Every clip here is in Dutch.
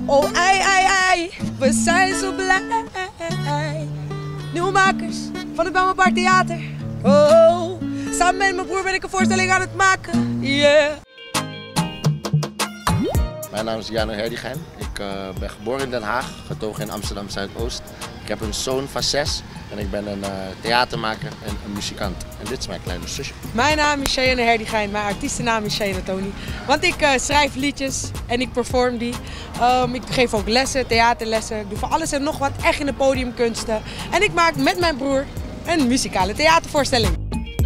Oh, ei, we zijn zo blij. Nieuwmakers van het Belmerpark Theater. Oh, samen met mijn broer ben ik een voorstelling aan het maken. Yeah. Mijn naam is Jano Herdigijn. Ik ben geboren in Den Haag, getogen in Amsterdam Zuidoost. Ik heb een zoon van 6 en ik ben een theatermaker en een muzikant. En dit is mijn kleine zusje. Mijn naam is Cheyenne Herdigijn, mijn artiestennaam is Cheyenne Tony. Want ik schrijf liedjes en ik perform die. Ik geef ook lessen, theaterlessen. Ik doe van alles en nog wat echt in de podiumkunsten. En ik maak met mijn broer een muzikale theatervoorstelling.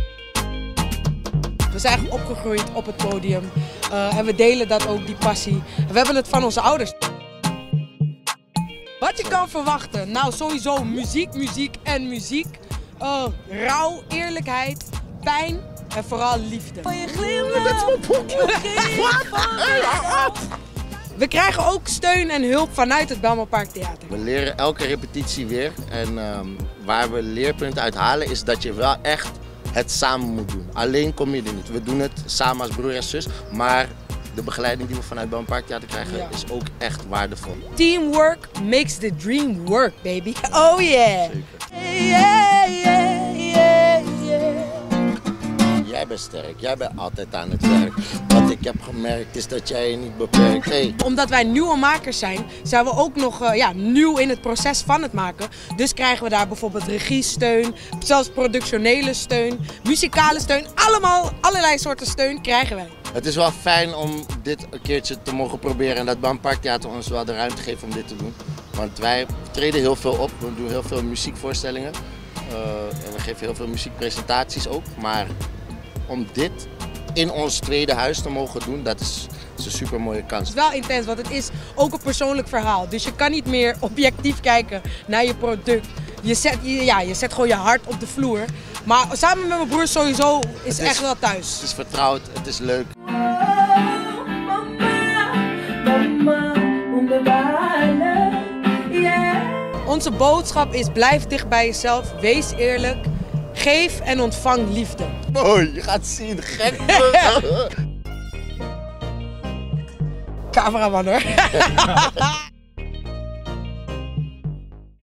We zijn echt opgegroeid op het podium en we delen dat ook, die passie. En we hebben het van onze ouders. Wat je kan verwachten? Nou, sowieso muziek en muziek. Rouw, eerlijkheid, pijn en vooral liefde. Van je We krijgen ook steun en hulp vanuit het Belmerpark Theater. We leren elke repetitie weer en waar we leerpunten uit halen is dat je wel echt het samen moet doen. Alleen kom je er niet. We doen het samen als broer en zus, maar de begeleiding die we vanuit Belmerpark Theater krijgen is ook echt waardevol. Teamwork makes the dream work, baby. Oh yeah! Jij bent sterk, jij bent altijd aan het werk. Wat ik heb gemerkt is dat jij je niet beperkt. Hey. Omdat wij nieuwe makers zijn, zijn we ook nog nieuw in het proces van het maken. Dus krijgen we daar bijvoorbeeld regiesteun, zelfs productionele steun, muzikale steun. Allerlei soorten steun krijgen wij. Het is wel fijn om dit een keertje te mogen proberen en dat Belmerpark Theater ons wel de ruimte geeft om dit te doen. Want wij treden heel veel op, we doen heel veel muziekvoorstellingen en we geven heel veel muziekpresentaties ook. Maar om dit in ons tweede huis te mogen doen, dat is een super mooie kans. Het is wel intens, want het is ook een persoonlijk verhaal. Dus je kan niet meer objectief kijken naar je product. Je zet gewoon je hart op de vloer. Maar samen met mijn broer sowieso is het echt wel thuis. Het is vertrouwd, het is leuk. Onze boodschap is: blijf dicht bij jezelf, wees eerlijk, geef en ontvang liefde. Mooi, je gaat zien, gek. Cameraman hoor.